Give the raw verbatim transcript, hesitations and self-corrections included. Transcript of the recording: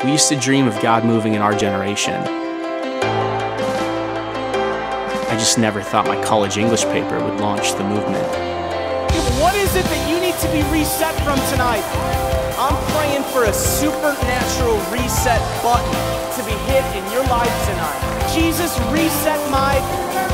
We used to dream of God moving in our generation. I just never thought my college English paper would launch the movement. What is it that you need to be reset from tonight? I'm praying for a supernatural reset button to be hit in your life tonight. Jesus, reset my